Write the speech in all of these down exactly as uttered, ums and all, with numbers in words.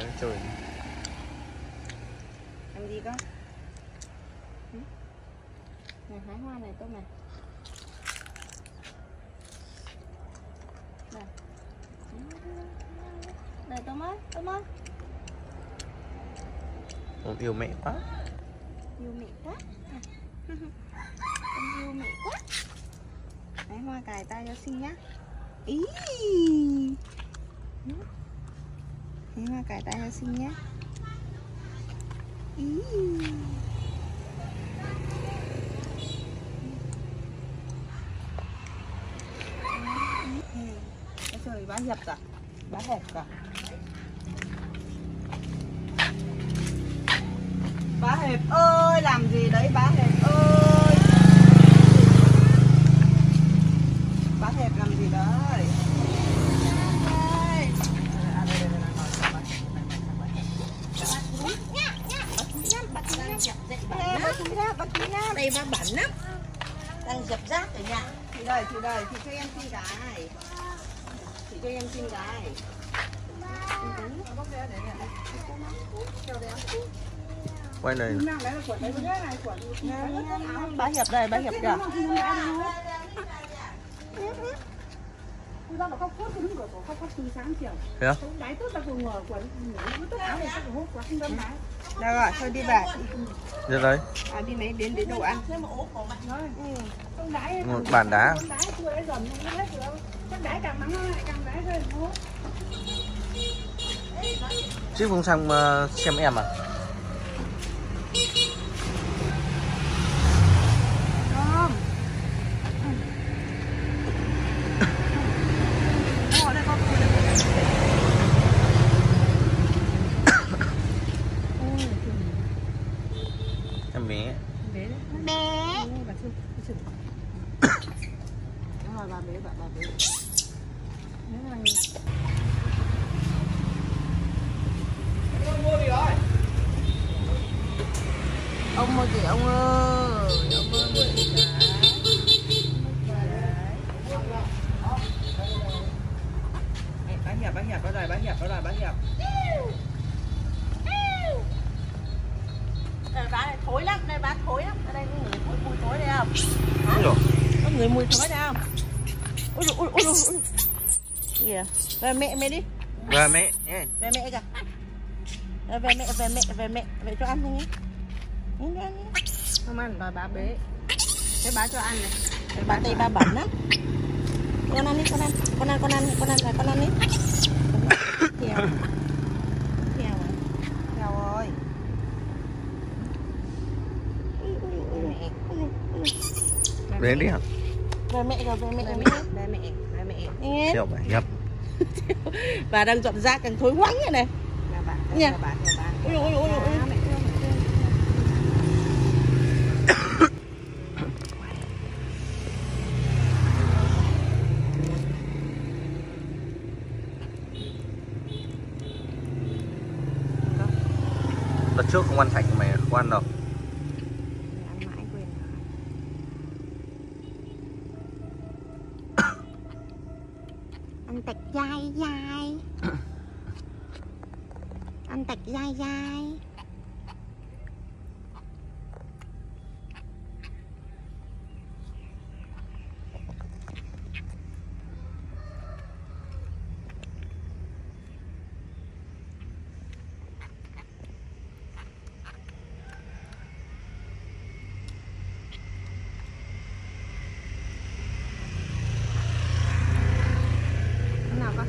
đấy trời. Làm gì con? Này hái hoa này tốt này. Đây. Đây Tôm ơi, Tôm ơi. Tôm yêu mẹ quá. Yêu mẹ quá. Tôm yêu mẹ quá. Hái hoa cài tay cho xinh nhá. Ý. Hái hoa cài tay cho xinh nhá. Ý. Trời, bá dập cả, bá hẹp cả. Bá hẹp ơi, làm gì đấy bá hẹp ơi. Bá hẹp làm gì đấy. Đây ba bẩn lắm. Đang dập rác ở nhà. Thì đây, thì đây, thì cho em xin cái. Thì cho em xin cái. Quay này. Bá Hiệp đây, bá Hiệp kìa. Thế á? Đâu rồi, thôi đi về. Ra đấy. À, đi mấy đến đến đồ ăn. Một bàn đá. Chứ không sang uh, xem em à? Không. Em bé. Bé. Đúng rồi, bà bé, bà bà bé. Ông mua gì ông ơi? Ông ơi mua gì đấy? Bá Hiệp, bá Hiệp, đó rồi, bá Hiệp, đó rồi, bá Hiệp. Đây bá này thối lắm, đây bá thối lắm. Ở đây có người mùi, mùi thối đây không? Hả? Có người mùi thối đây không? Ui ui ui ui ui. Kìa. Về mẹ mẹ đi. Về mẹ nhé. Về mẹ kìa. Về mẹ, về mẹ, về mẹ, về cho ăn thôi nhé. Ăn đi, ăn đi. Không ăn, đòi bá bế. Thế bá cho ăn này. Đấy, bá tay ba bẩn lắm. Con ăn đi, con ăn. Con ăn, con ăn, con ăn, con ăn đi. Theo. Theo rồi. Theo rồi. Đến đi hả? Về mẹ rồi, về mẹ, về mẹ, về mẹ, về mẹ. Theo bà Hiệp. Bà đang dọn rác càng thối hoánh vậy này. Nha. Ui ui ui ui. Đợt trước không ăn thạch của mày, không ăn đâu. Ăn mãi quên rồi. Ăn tạch dai dai. Ăn tạch dai dai. Nào con.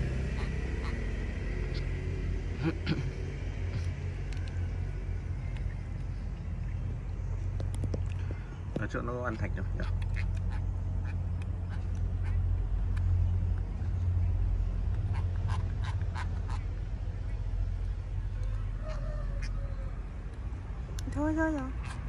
Ở chỗ nó ăn thạch đâu nhỉ? Thôi thôi rồi.